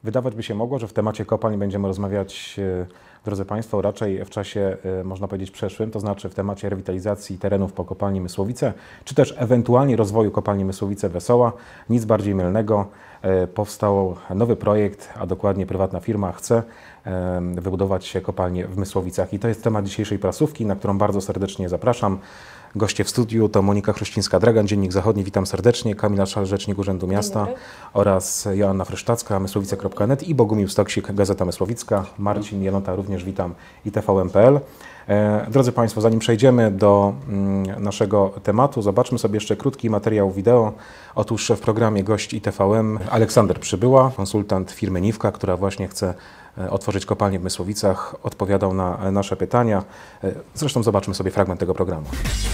Wydawać by się mogło, że w temacie kopalń będziemy rozmawiać, drodzy Państwo, raczej w czasie, można powiedzieć, przeszłym, to znaczy w temacie rewitalizacji terenów po kopalni Mysłowice, czy też ewentualnie rozwoju kopalni Mysłowice-Wesoła. Nic bardziej mylnego. Powstał nowy projekt, a dokładnie prywatna firma chce wybudować kopalnię w Mysłowicach. I to jest temat dzisiejszej prasówki, na którą bardzo serdecznie zapraszam. Goście w studiu to Monika Chruścińska-Dragan, Dziennik Zachodni, witam serdecznie, Kamila Szal, Rzecznik Urzędu Miasta oraz Joanna Frysztacka, mysłowice.net i Bogumił Stoksik, Gazeta Mysłowicka. Marcin Janota również witam i TVN.pl. Drodzy Państwo, zanim przejdziemy do naszego tematu, zobaczmy sobie jeszcze krótki materiał wideo. Otóż w programie gość ITVM Aleksander Przybyła, konsultant firmy Niwka, która właśnie chce otworzyć kopalnię w Mysłowicach, odpowiadał na nasze pytania. Zresztą zobaczmy sobie fragment tego programu.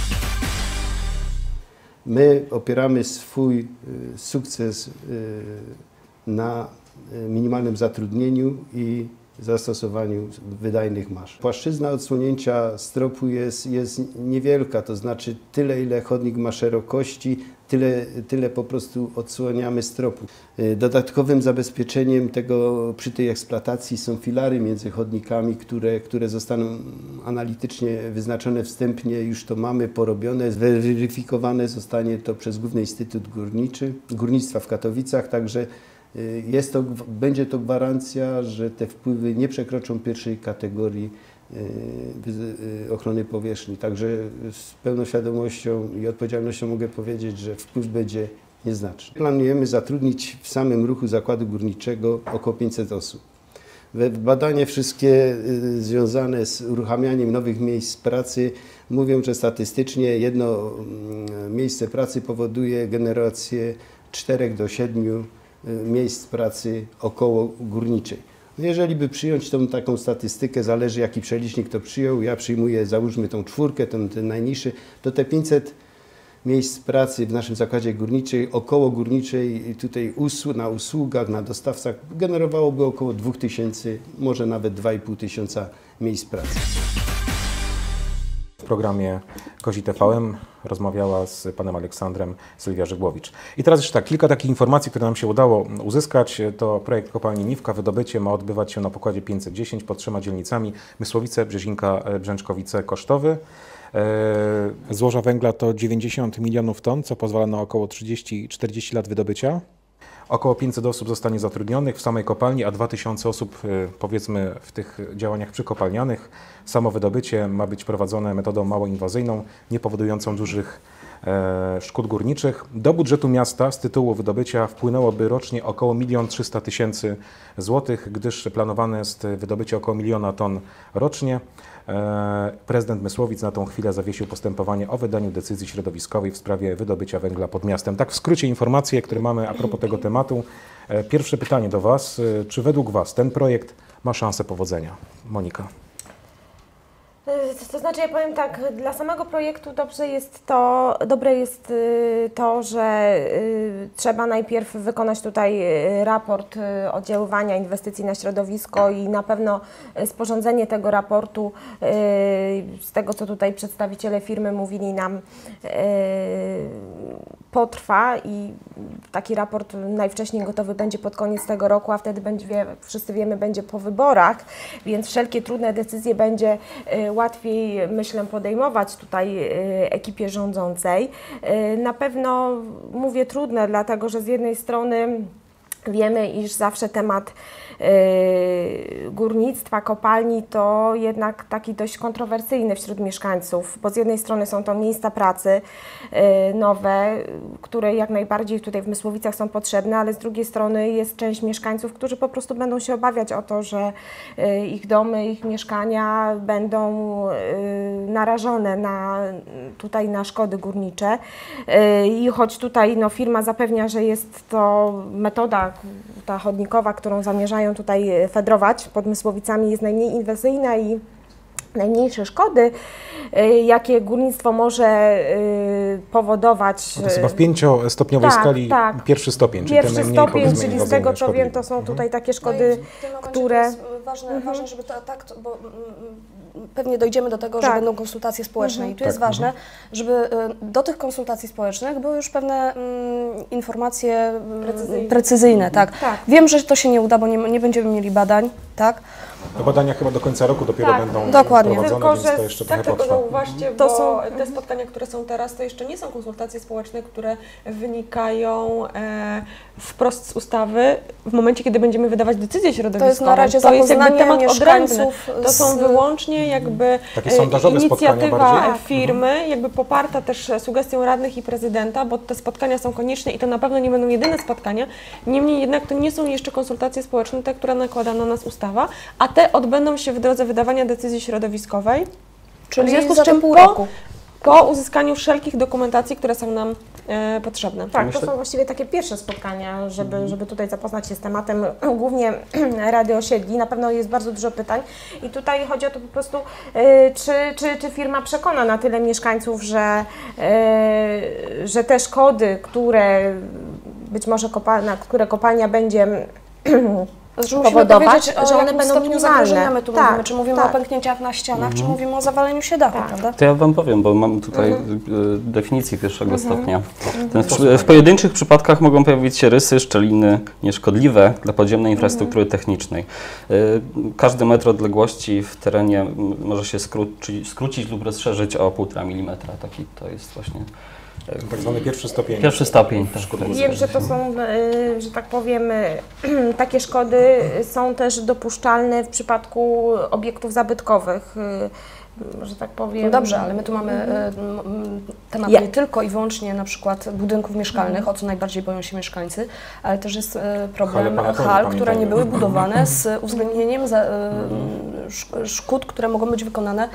My opieramy swój sukces na minimalnym zatrudnieniu i zastosowaniu wydajnych maszyn. Płaszczyzna odsłonięcia stropu jest niewielka, to znaczy tyle, ile chodnik ma szerokości, tyle po prostu odsłaniamy stropu. Dodatkowym zabezpieczeniem tego przy tej eksploatacji są filary między chodnikami, które zostaną analitycznie wyznaczone wstępnie, już to mamy porobione, zweryfikowane zostanie to przez Główny Instytut Górnictwa w Katowicach, także będzie to gwarancja, że te wpływy nie przekroczą pierwszej kategorii ochrony powierzchni. Także z pełną świadomością i odpowiedzialnością mogę powiedzieć, że wpływ będzie nieznaczny. Planujemy zatrudnić w samym ruchu zakładu górniczego około 500 osób. Badania wszystkie związane z uruchamianiem nowych miejsc pracy mówią, że statystycznie jedno miejsce pracy powoduje generację 4 do 7 miejsc pracy około górniczej. Jeżeli by przyjąć tą taką statystykę, zależy jaki przelicznik to przyjął, ja przyjmuję, załóżmy tą 4, ten najniższy, to te 500 miejsc pracy w naszym zakładzie górniczej, około górniczej, tutaj na usługach, na dostawcach generowałoby około 2000, może nawet 2500 miejsc pracy. W programie Kozi TVM rozmawiała z panem Aleksandrem Sylwia Żygłowicz. I teraz jeszcze tak, kilka takich informacji, które nam się udało uzyskać. To projekt kopalni Niwka, wydobycie ma odbywać się na pokładzie 510 pod 3 dzielnicami: Mysłowice, Brzezinka, Brzęczkowice, Kosztowy. Złoża węgla to 90 milionów ton, co pozwala na około 30-40 lat wydobycia. Około 500 osób zostanie zatrudnionych w samej kopalni, a 2000 osób powiedzmy w tych działaniach przykopalnianych. Samo wydobycie ma być prowadzone metodą mało inwazyjną, nie powodującą dużych szkód górniczych. Do budżetu miasta z tytułu wydobycia wpłynęłoby rocznie około 1 300 000 złotych, gdyż planowane jest wydobycie około 1 000 000 ton rocznie. Prezydent Mysłowic na tą chwilę zawiesił postępowanie o wydaniu decyzji środowiskowej w sprawie wydobycia węgla pod miastem. Tak w skrócie informacje, które mamy a propos tego tematu. Pierwsze pytanie do Was. Czy według Was ten projekt ma szansę powodzenia? Monika. To znaczy, ja powiem tak, dla samego projektu dobre jest to, że trzeba najpierw wykonać tutaj raport oddziaływania inwestycji na środowisko i na pewno sporządzenie tego raportu, z tego co tutaj przedstawiciele firmy mówili nam, potrwa i taki raport najwcześniej gotowy będzie pod koniec tego roku, a wtedy będzie, wszyscy wiemy, będzie po wyborach, więc wszelkie trudne decyzje będzie łatwiej, myślę, podejmować tutaj ekipie rządzącej. Na pewno mówię trudne, dlatego że z jednej strony wiemy, iż zawsze temat górnictwa, kopalni to jednak taki dość kontrowersyjny wśród mieszkańców, bo z jednej strony są to miejsca pracy nowe, które jak najbardziej tutaj w Mysłowicach są potrzebne, ale z drugiej strony jest część mieszkańców, którzy po prostu będą się obawiać o to, że ich domy, ich mieszkania będą narażone tutaj na szkody górnicze. I choć tutaj firma zapewnia, że jest to metoda ta chodnikowa, którą zamierzają tutaj fedrować pod Mysłowicami, jest najmniej inwazyjna i najmniejsze szkody, jakie górnictwo może powodować. To jest chyba w 5-stopniowej skali pierwszy stopień, czyli pierwszy stopień, czyli z tego co wiem, to są tutaj takie szkody, no i w tym momencie które... to jest ważne, żeby to tak, bo pewnie dojdziemy do tego, że Tak. będą konsultacje społeczne i tu jest Tak, ważne, żeby do tych konsultacji społecznych były już pewne informacje precyzyjne, tak. Tak. Wiem, że to się nie uda, bo nie będziemy mieli badań, tak. Te badania chyba do końca roku dopiero Tak, będą dokładnie. prowadzone, Tylko, więc że to jeszcze Tak, trochę tylko potrwa. zauważcie, To bo są- te spotkania, które są teraz, to jeszcze nie są konsultacje społeczne, które wynikają wprost z ustawy w momencie, kiedy będziemy wydawać decyzje środowiskowe. To jest na razie to jest jakby zapoznanie temat odrębny. mieszkańców To są z- wyłącznie jakby Takie sondażowe spotkania inicjatywa bardziej? firmy, jakby poparta też sugestią radnych i prezydenta, bo te spotkania są konieczne i to na pewno nie będą jedyne spotkania. Niemniej jednak to nie są jeszcze konsultacje społeczne, te, które nakłada na nas ustawa, a te odbędą się w drodze wydawania decyzji środowiskowej. Czyli w związku za z czym pół roku. po uzyskaniu wszelkich dokumentacji, które są nam potrzebne. Tak, to są właściwie takie pierwsze spotkania, żeby tutaj zapoznać się z tematem, głównie Rady Osiedli. Na pewno jest bardzo dużo pytań i tutaj chodzi o to po prostu, czy firma przekona na tyle mieszkańców, że te szkody, które być może które kopalnia będzie Znaczy musimy powodować, powiedzieć, że one jakim będą stopniu minimalne. zagrożenia my tu Tak, mówimy. Czy mówimy tak. o pęknięciach na ścianach, czy mówimy o zawaleniu się dachu, prawda? To ja Wam powiem, bo mam tutaj definicję pierwszego stopnia. W pojedynczych przypadkach mogą pojawić się rysy, szczeliny nieszkodliwe dla podziemnej infrastruktury technicznej. Każdy metr odległości w terenie może się skrócić lub rozszerzyć o 1,5 mm. Taki to jest właśnie Tak zwany pierwszy stopień. pierwszy stopień. Wiem, że to są, że tak powiem, takie szkody są też dopuszczalne w przypadku obiektów zabytkowych, że tak powiem. No dobrze, ale my tu mamy temat Ja- nie tylko i wyłącznie na przykład budynków mieszkalnych, o co najbardziej boją się mieszkańcy, ale też jest problem Hale Palatonii, hal, które nie pamiętajmy. były budowane z uwzględnieniem szkód, które mogą być wykonane,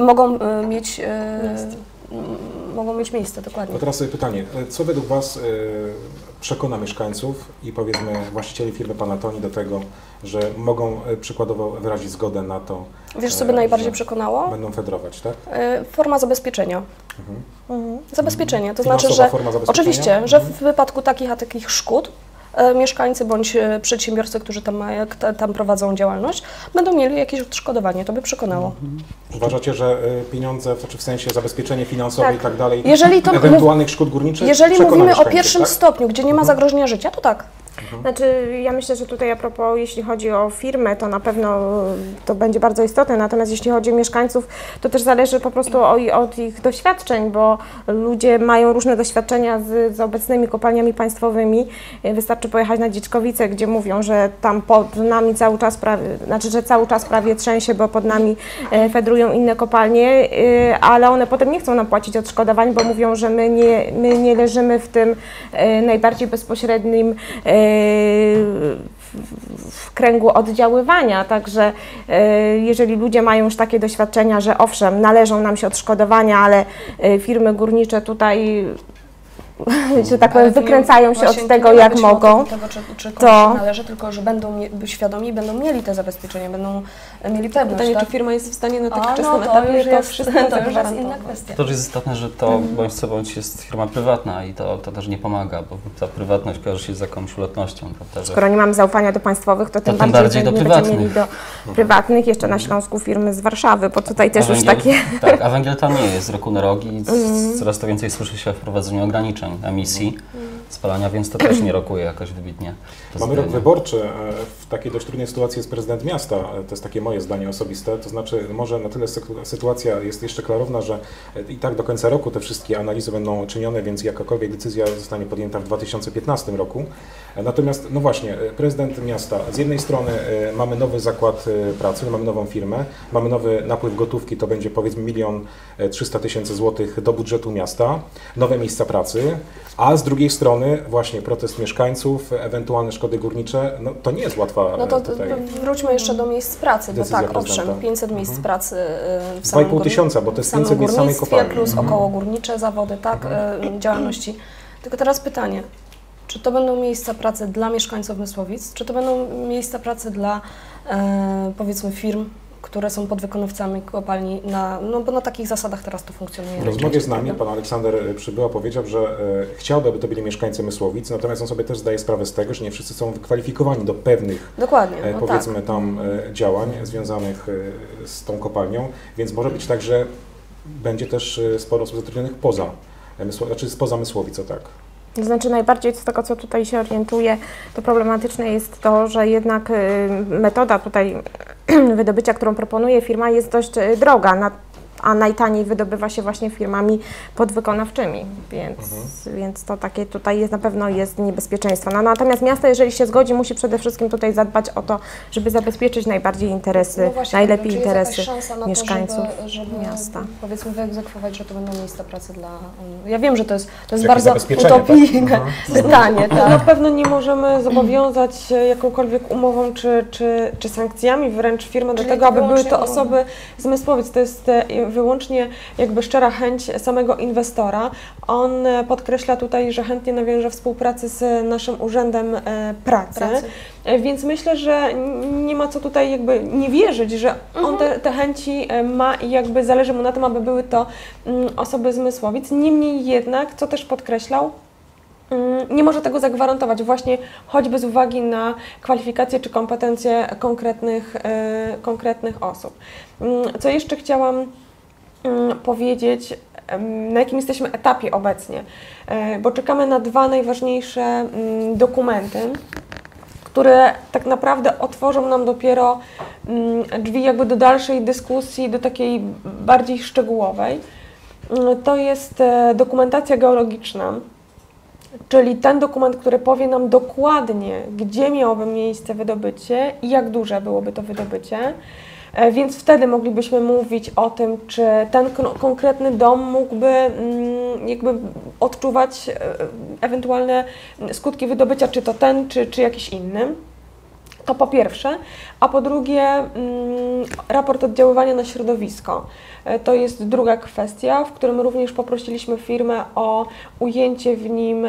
mogą mieć miejsce, dokładnie. To teraz pytanie, co według Was przekona mieszkańców i powiedzmy właścicieli firmy Panattoni do tego, że mogą przykładowo wyrazić zgodę na to, Wiesz, co by najbardziej że przekonało? będą fedrować, tak? Forma zabezpieczenia. Zabezpieczenie, to znaczy, Finansowa że forma zabezpieczenia? oczywiście, że w wypadku takich szkód mieszkańcy bądź przedsiębiorcy, którzy tam prowadzą działalność, będą mieli jakieś odszkodowanie. To by przekonało. Uważacie, że pieniądze, w sensie zabezpieczenie finansowe Tak. i tak dalej, Jeżeli to ewentualnych szkód górniczych Jeżeli przekona mówimy o mieszkańców, pierwszym tak? stopniu, gdzie nie ma zagrożenia życia, to tak. Znaczy, ja myślę, że tutaj a propos, jeśli chodzi o firmę, to na pewno to będzie bardzo istotne, natomiast jeśli chodzi o mieszkańców, to też zależy po prostu od ich doświadczeń, bo ludzie mają różne doświadczenia z obecnymi kopalniami państwowymi. Wystarczy pojechać na Dzieczkowice, gdzie mówią, że tam pod nami cały czas że cały czas prawie trzęsie, bo pod nami fedrują inne kopalnie, ale one potem nie chcą nam płacić odszkodowań, bo mówią, że my nie leżymy w tym najbardziej bezpośrednim w kręgu oddziaływania, także jeżeli ludzie mają już takie doświadczenia, że owszem, należą nam się odszkodowania, ale firmy górnicze tutaj, że tak powiem, wykręcają się od tego, jak mogą, Tego, czy komuś to- się należy, tylko że będą świadomi, będą mieli te zabezpieczenia, będą mieli pewność. Pytanie, tak? czy firma jest w stanie na A, dotychczasnym no to etapie już jest, wszystko to już jest zagwarantować. inna kwestia. To też jest istotne, że to bądź co bądź jest firma prywatna i to też nie pomaga, bo ta prywatność kojarzy się z jakąś ulotnością, prawda? Że skoro nie mamy zaufania do państwowych, to tym tym bardziej do nie będziemy prywatnych. mieli do prywatnych, jeszcze na Śląsku firmy z Warszawy, bo tutaj też już takie... Tak, a węgiel tam nie jest z roku na rok i coraz to więcej słyszy się o wprowadzeniu ograniczeń emisji spalania, więc to też nie rokuje jakoś wybitnie. Mamy rok wyborczy. W takiej dość trudnej sytuacji jest prezydent miasta. To jest takie moje zdanie osobiste. To znaczy, może na tyle sytuacja jest jeszcze klarowna, że i tak do końca roku te wszystkie analizy będą czynione, więc jakakolwiek decyzja zostanie podjęta w 2015 roku. Natomiast, no właśnie, prezydent miasta, z jednej strony mamy nowy zakład pracy, mamy nową firmę, mamy nowy napływ gotówki, to będzie powiedzmy 1 300 000 złotych do budżetu miasta, nowe miejsca pracy, a z drugiej strony właśnie protest mieszkańców, ewentualne szkody górnicze, no to nie jest łatwa No to tutaj. wróćmy jeszcze do miejsc pracy, bo Decyzja tak, prezydenta. owszem, 500 miejsc pracy w samym 2,5 tysiąca, bo to jest w samym 500 miejsc samej górnictwie kopalni. plus około górnicze zawody, tak, działalności. Tylko teraz pytanie, czy to będą miejsca pracy dla mieszkańców Mysłowic, czy to będą miejsca pracy dla powiedzmy firm które są podwykonawcami kopalni, bo na takich zasadach teraz to funkcjonuje. W rozmowie z nami pan Aleksander Przybyła powiedział, że chciałby, aby to byli mieszkańcy Mysłowic, natomiast on sobie też zdaje sprawę z tego, że nie wszyscy są wykwalifikowani do pewnych, Dokładnie, no powiedzmy tak. tam działań związanych z tą kopalnią, więc może być tak, że będzie też sporo osób zatrudnionych spoza Mysłowic, o tak. To znaczy najbardziej z tego, co tutaj się orientuję, to problematyczne jest to, że jednak metoda tutaj wydobycia, którą proponuje firma, jest dość droga, a najtaniej wydobywa się właśnie firmami podwykonawczymi, więc to takie tutaj jest, na pewno jest niebezpieczeństwo. No, natomiast miasto, jeżeli się zgodzi, musi przede wszystkim tutaj zadbać o to, żeby zabezpieczyć najbardziej interesy, najlepiej czy interesy jest jakaś szansa mieszkańców na to, żeby miasta. Powiedzmy wyegzekwować, że to będą miejsca pracy dla... Ja wiem, że to jest Jakieś bardzo zabezpieczenie, utopijne tak? zdanie, Na tak. pewno nie możemy zobowiązać jakąkolwiek umową czy sankcjami wręcz firmę do Czyli tego, aby były wyłącznie to osoby z Mysłowic. To jest wyłącznie jakby szczera chęć samego inwestora. On podkreśla tutaj, że chętnie nawiąże współpracę z naszym Urzędem Pracy. Więc myślę, że nie ma co tutaj jakby nie wierzyć, że on te chęci ma i jakby zależy mu na tym, aby były to osoby z Mysłowic. Niemniej jednak, co też podkreślał, nie może tego zagwarantować właśnie choćby z uwagi na kwalifikacje czy kompetencje konkretnych osób. Co jeszcze chciałam powiedzieć, na jakim jesteśmy etapie obecnie, bo czekamy na dwa najważniejsze dokumenty, które tak naprawdę otworzą nam dopiero drzwi jakby do dalszej dyskusji, do takiej bardziej szczegółowej. To jest dokumentacja geologiczna, czyli ten dokument, który powie nam dokładnie, gdzie miałoby miejsce wydobycie i jak duże byłoby to wydobycie. Więc wtedy moglibyśmy mówić o tym, czy ten konkretny dom mógłby jakby odczuwać ewentualne skutki wydobycia, czy to ten, czy jakiś inny. To po pierwsze, a po drugie raport oddziaływania na środowisko. To jest druga kwestia, w którym również poprosiliśmy firmę o ujęcie w nim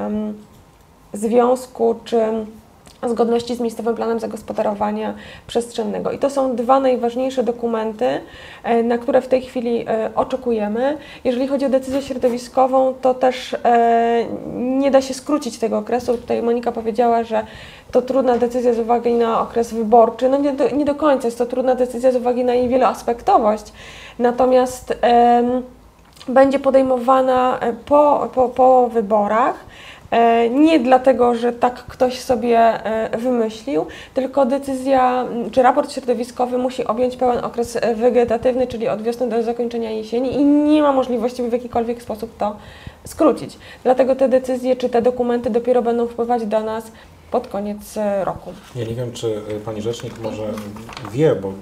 związku czy zgodności z miejscowym planem zagospodarowania przestrzennego. I to są dwa najważniejsze dokumenty, na które w tej chwili oczekujemy. Jeżeli chodzi o decyzję środowiskową, to też nie da się skrócić tego okresu. Tutaj Monika powiedziała, że to trudna decyzja z uwagi na okres wyborczy. No nie do końca, jest to trudna decyzja z uwagi na jej wieloaspektowość. Natomiast będzie podejmowana po wyborach. Nie dlatego, że tak ktoś sobie wymyślił, tylko decyzja, czy raport środowiskowy musi objąć pełen okres wegetatywny, czyli od wiosny do zakończenia jesieni i nie ma możliwości, by w jakikolwiek sposób to skrócić. Dlatego te decyzje, czy te dokumenty dopiero będą wpływać do nas pod koniec roku. Ja nie wiem, czy pani rzecznik może wie, bo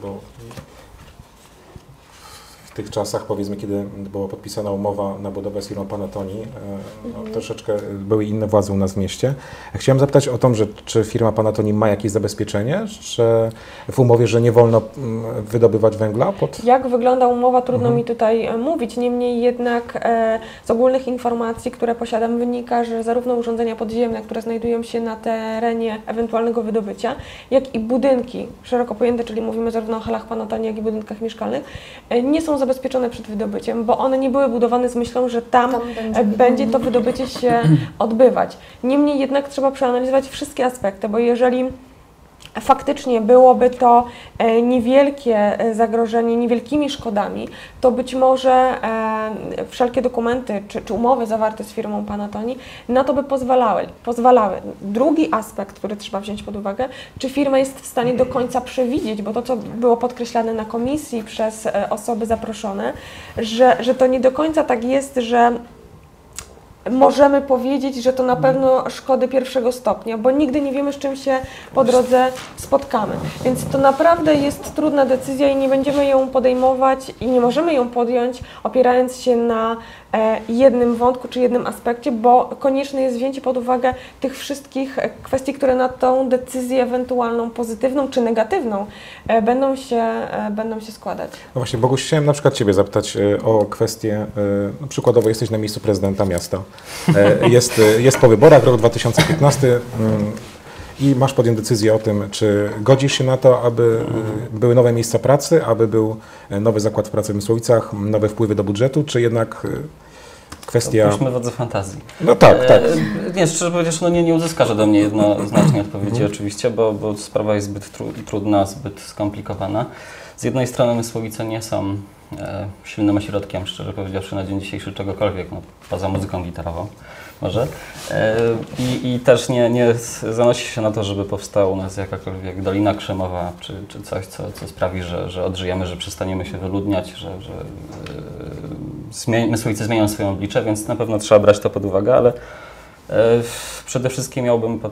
w tych czasach, powiedzmy, kiedy była podpisana umowa na budowę z firmą Panatoni, troszeczkę były inne władze u nas w mieście. Chciałem zapytać o to, czy firma Panatoni ma jakieś zabezpieczenie, że w umowie, że nie wolno wydobywać węgla? Jak wygląda umowa, trudno mi tutaj mówić, niemniej jednak z ogólnych informacji, które posiadam, wynika, że zarówno urządzenia podziemne, które znajdują się na terenie ewentualnego wydobycia, jak i budynki szeroko pojęte, czyli mówimy zarówno o halach Panatoni, jak i budynkach mieszkalnych, nie są zabezpieczone przed wydobyciem, bo one nie były budowane z myślą, że tam będzie to wydobycie się odbywać. Niemniej jednak trzeba przeanalizować wszystkie aspekty, bo jeżeli faktycznie byłoby to niewielkie zagrożenie, niewielkimi szkodami, to być może wszelkie dokumenty czy umowy zawarte z firmą Panatoni na to by pozwalały. Drugi aspekt, który trzeba wziąć pod uwagę, czy firma jest w stanie do końca przewidzieć, bo to, co było podkreślane na komisji przez osoby zaproszone, że to nie do końca tak jest, że możemy powiedzieć, że to na pewno szkody pierwszego stopnia, bo nigdy nie wiemy, z czym się po drodze spotkamy. Więc to naprawdę jest trudna decyzja i nie będziemy ją podejmować i nie możemy ją podjąć, opierając się na jednym wątku czy jednym aspekcie, bo konieczne jest wzięcie pod uwagę tych wszystkich kwestii, które na tą decyzję ewentualną pozytywną czy negatywną będą się składać. No właśnie, Boguś, chciałem na przykład Ciebie zapytać o kwestię, przykładowo jesteś na miejscu prezydenta miasta, jest po wyborach, rok 2015 i masz podjąć decyzję o tym, czy godzisz się na to, aby były nowe miejsca pracy, aby był nowy zakład pracy w Mysłowicach, nowe wpływy do budżetu, czy jednak kwestia... Puśćmy wodze fantazji. No tak, tak. Nie, szczerze powiedziawszy, no nie uzyskasz ode mnie jednoznacznej odpowiedzi oczywiście, bo sprawa jest zbyt trudna, zbyt skomplikowana. Z jednej strony Mysłowice nie są silnym ośrodkiem, szczerze powiedziawszy, na dzień dzisiejszy czegokolwiek, no, poza muzyką gitarową może. I też nie zanosi się na to, żeby powstała u nas jakakolwiek Dolina Krzemowa, czy coś, co sprawi, że odżyjemy, że przestaniemy się wyludniać, że Mysłowice zmienią swoje oblicze, więc na pewno trzeba brać to pod uwagę, ale przede wszystkim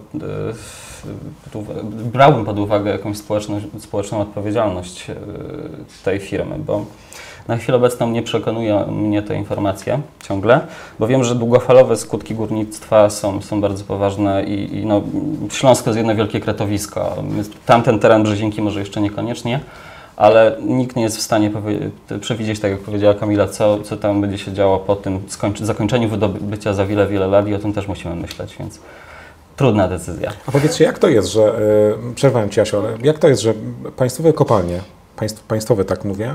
brałbym pod uwagę jakąś społeczną odpowiedzialność tej firmy, bo na chwilę obecną nie przekonuje mnie te informacje ciągle, bo wiem, że długofalowe skutki górnictwa są bardzo poważne i no, Śląsko jest jedno wielkie kretowisko. Tamten teren Brzezinki może jeszcze niekoniecznie, ale nikt nie jest w stanie przewidzieć, tak jak powiedziała Kamila, co tam będzie się działo po tym zakończeniu wydobycia za wiele, wiele lat i o tym też musimy myśleć, więc trudna decyzja. A powiedzcie, jak to jest, że, przerwałem Cię, Asiu, ale jak to jest, że państwowe kopalnie, państwowe tak mówię,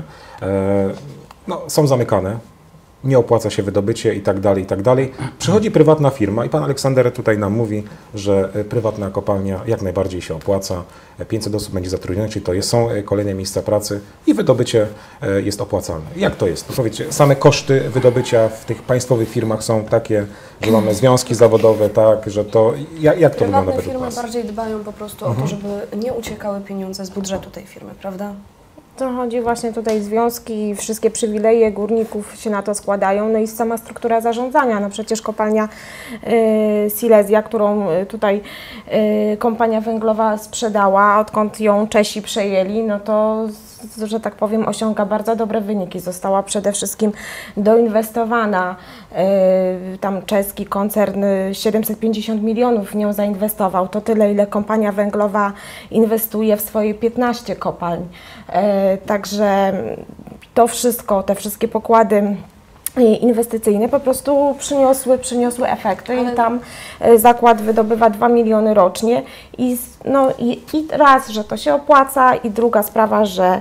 no, są zamykane, nie opłaca się wydobycie i tak dalej. Przychodzi prywatna firma i pan Aleksander tutaj nam mówi, że prywatna kopalnia jak najbardziej się opłaca, 500 osób będzie zatrudnionych, czyli to są kolejne miejsca pracy i wydobycie jest opłacalne. Jak to jest? No powiedzcie, same koszty wydobycia w tych państwowych firmach są takie, że mamy związki zawodowe, tak, że to... Jak to wygląda według firmy was? bardziej dbają po prostu o to, żeby nie uciekały pieniądze z budżetu tej firmy, prawda? To chodzi właśnie tutaj związki, wszystkie przywileje górników się na to składają, no i sama struktura zarządzania. No przecież kopalnia Silesia, którą tutaj kompania węglowa sprzedała, odkąd ją Czesi przejęli, no to, że tak powiem, osiąga bardzo dobre wyniki. Została przede wszystkim doinwestowana. Tam czeski koncern 750 milionów w nią zainwestował. To tyle, ile kompania węglowa inwestuje w swoje 15 kopalń. Także to wszystko, te wszystkie pokłady inwestycyjne po prostu przyniosły efekty i tam zakład wydobywa 2 miliony rocznie i raz, że to się opłaca i druga sprawa, że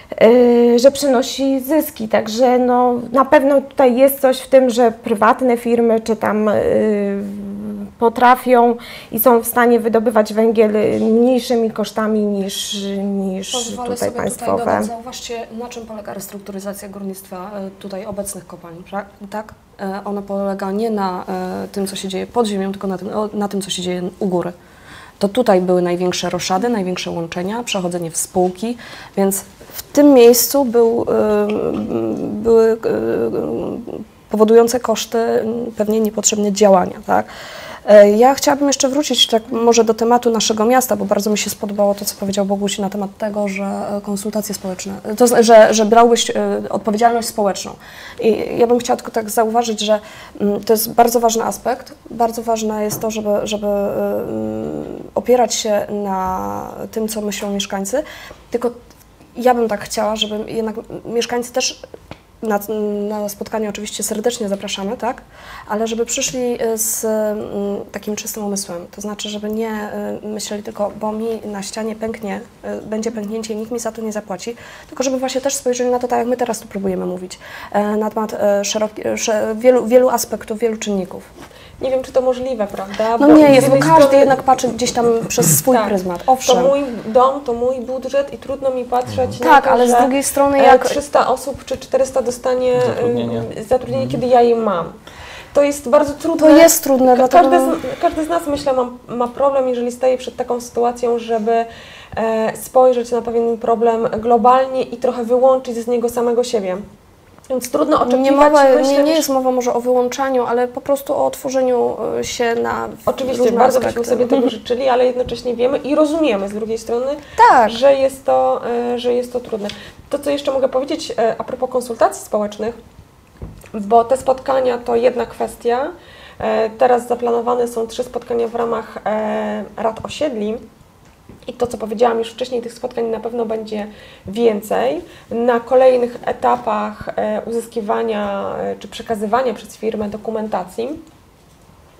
przynosi zyski, także no, na pewno tutaj jest coś w tym, że prywatne firmy czy tam potrafią i są w stanie wydobywać węgiel mniejszymi kosztami niż Pozwolę tutaj sobie państwowe. Tutaj dodać, zauważcie, na czym polega restrukturyzacja górnictwa tutaj obecnych kopalni, tak? Ona polega nie na tym, co się dzieje pod ziemią, tylko na tym, co się dzieje u góry. To tutaj były największe roszady, największe łączenia, przechodzenie w spółki, więc w tym miejscu były powodujące koszty pewnie niepotrzebne działania, tak? Ja chciałabym jeszcze wrócić tak może do tematu naszego miasta, bo bardzo mi się spodobało to, co powiedział Boguś na temat tego, że konsultacje społeczne, że brałbyś odpowiedzialność społeczną. I ja bym chciała tylko tak zauważyć, że to jest bardzo ważny aspekt. Bardzo ważne jest to, żeby opierać się na tym, co myślą mieszkańcy, tylko ja bym tak chciała, żeby jednak mieszkańcy też na spotkanie oczywiście serdecznie zapraszamy, tak? Ale żeby przyszli z takim czystym umysłem, to znaczy, żeby nie myśleli tylko, bo mi na ścianie pęknie, będzie pęknięcie i nikt mi za to nie zapłaci, tylko żeby właśnie też spojrzeli na to, tak jak my teraz tu próbujemy mówić, na temat wielu aspektów, wielu czynników. Nie wiem, czy to możliwe, prawda? No nie jest, bo każdy jednak patrzy gdzieś tam przez swój pryzmat. Owszem. To mój dom, to mój budżet i trudno mi patrzeć na tak, to, ale że z drugiej strony jak 300 osób czy 400 dostanie zatrudnienie, kiedy ja je mam. To jest bardzo trudne. To jest trudne, dlatego... Każdy z nas, myślę, ma problem, jeżeli staje przed taką sytuacją, żeby spojrzeć na pewien problem globalnie i trochę wyłączyć z niego samego siebie. Więc trudno oczekiwać. Nie jest mowa może o wyłączaniu, ale po prostu o otworzeniu się na oczywiście bardzo byśmy sobie tego życzyli, ale jednocześnie wiemy i rozumiemy z drugiej strony, tak, że jest to trudne. To, co jeszcze mogę powiedzieć a propos konsultacji społecznych, bo te spotkania to jedna kwestia. Teraz zaplanowane są 3 spotkania w ramach rad osiedli. I to, co powiedziałam już wcześniej, tych spotkań na pewno będzie więcej. Na kolejnych etapach uzyskiwania czy przekazywania przez firmę dokumentacji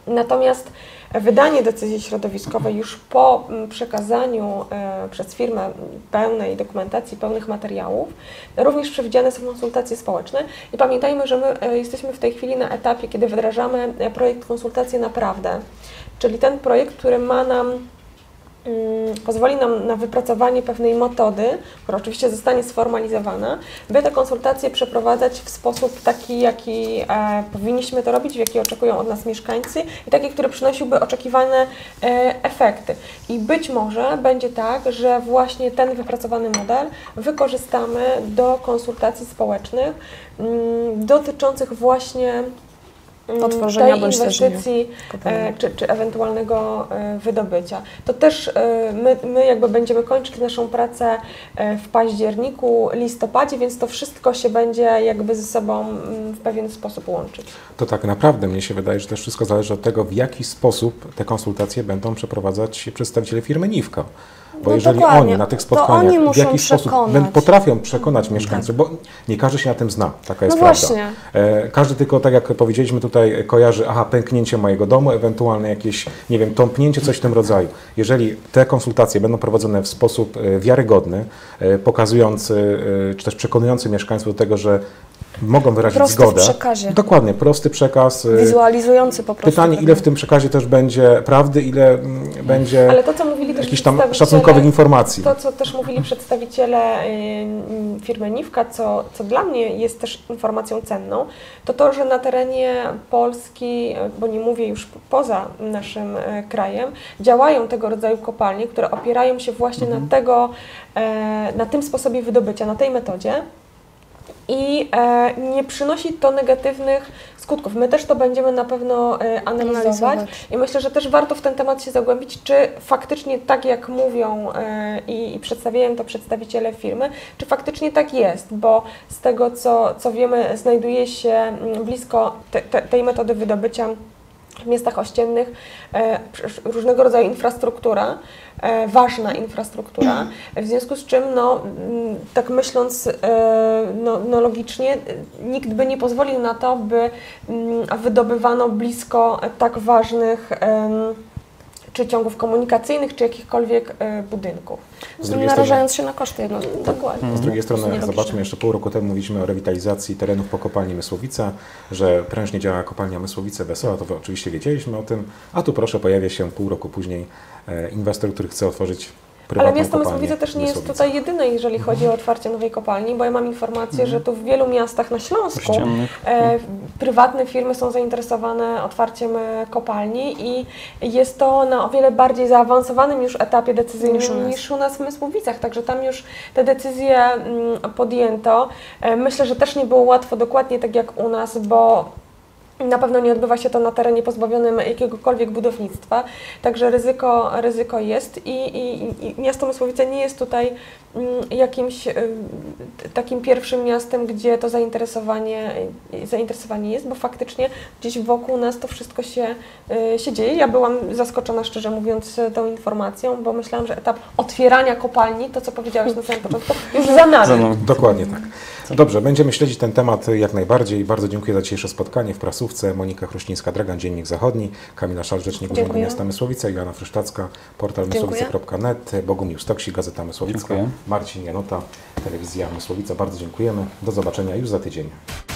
Natomiast wydanie decyzji środowiskowej już po przekazaniu przez firmę pełnej dokumentacji, pełnych materiałów, również przewidziane są konsultacje społeczne. I pamiętajmy, że my jesteśmy w tej chwili na etapie, kiedy wdrażamy projekt Konsultacje Naprawdę, czyli ten projekt, który ma nam pozwoli nam na wypracowanie pewnej metody, która oczywiście zostanie sformalizowana, by te konsultacje przeprowadzać w sposób taki, jaki powinniśmy to robić, w jaki oczekują od nas mieszkańcy i taki, który przynosiłby oczekiwane efekty. I być może będzie tak, że właśnie ten wypracowany model wykorzystamy do konsultacji społecznych dotyczących właśnie Otworzenia tej bądź inwestycji czy ewentualnego wydobycia. To też my jakby będziemy kończyć naszą pracę w październiku, listopadzie, więc to wszystko się będzie jakby ze sobą w pewien sposób łączyć. To tak naprawdę mnie się wydaje, że też wszystko zależy od tego, w jaki sposób te konsultacje będą przeprowadzać przedstawiciele firmy Niwka. Bo No jeżeli dokładnie. oni na tych To spotkaniach oni w muszą jakiś sposób przekonać. potrafią przekonać mieszkańców, bo nie każdy się na tym zna, taka jest No prawda. właśnie. Każdy tylko, tak jak powiedzieliśmy tutaj, kojarzy, pęknięcie mojego domu, ewentualne jakieś, nie wiem, tąpnięcie, coś w tym rodzaju. Jeżeli te konsultacje będą prowadzone w sposób wiarygodny, pokazujący, czy też przekonujący mieszkańców do tego, że mogą wyrazić Prosty zgodę. w przekazie. Dokładnie, prosty przekaz. Wizualizujący po prostu. Pytanie, ile w tym przekazie też będzie prawdy, ile będzie Ale to, co mówili też jakichś tam przedstawiciele- szacunkowych informacji. To, co też mówili przedstawiciele firmy Niwka, co dla mnie jest też informacją cenną, to, że na terenie Polski, bo nie mówię już poza naszym krajem, działają tego rodzaju kopalnie, które opierają się właśnie na tym sposobie wydobycia, na tej metodzie. I nie przynosi to negatywnych skutków. My też to będziemy na pewno analizować i myślę, że też warto w ten temat się zagłębić, czy faktycznie tak jak mówią i przedstawiają to przedstawiciele firmy, czy faktycznie tak jest, bo z tego co wiemy, znajduje się blisko tej metody wydobycia w miastach ościennych różnego rodzaju infrastruktura, ważna infrastruktura, w związku z czym, tak myśląc logicznie, nikt by nie pozwolił na to, by wydobywano blisko tak ważnych czy ciągów komunikacyjnych, czy jakichkolwiek budynków. Narażając się na koszty jednostki. Dokładnie. Z drugiej strony, zobaczmy, jeszcze pół roku temu mówiliśmy o rewitalizacji terenów po kopalni Mysłowice, że prężnie działa kopalnia Mysłowice Wesoła, to oczywiście wiedzieliśmy o tym, a tu proszę, pojawia się pół roku później inwestor, który chce otworzyć prywatną Ale miasto kopalnię Mysłowice też nie jest Mysłowice. tutaj jedyne, jeżeli chodzi o otwarcie nowej kopalni, bo ja mam informację, że tu w wielu miastach na Śląsku prywatne firmy są zainteresowane otwarciem kopalni i jest to na o wiele bardziej zaawansowanym już etapie decyzyjnym niż u nas w Mysłowicach, także tam już te decyzje podjęto. Myślę, że też nie było łatwo, dokładnie tak jak u nas, bo na pewno nie odbywa się to na terenie pozbawionym jakiegokolwiek budownictwa, także ryzyko jest i miasto Mysłowice nie jest tutaj jakimś takim pierwszym miastem, gdzie to zainteresowanie jest, bo faktycznie gdzieś wokół nas to wszystko się dzieje. Ja byłam zaskoczona, szczerze mówiąc, tą informacją, bo myślałam, że etap otwierania kopalni, to co powiedziałeś na samym początku, już za nami. Dokładnie tak. Dobrze, będziemy śledzić ten temat jak najbardziej. Bardzo dziękuję za dzisiejsze spotkanie w prasówce. Monika Chruścińska-Dragan, Dziennik Zachodni, Kamila Szal, Rzecznik Urzędu Miasta Mysłowice, Joanna Frysztacka, portal mysłowice.net, Bogumił Stoksik, Gazeta Mysłowicka, Marcin Janota, Telewizja Mysłowica. Bardzo dziękujemy. Do zobaczenia już za tydzień.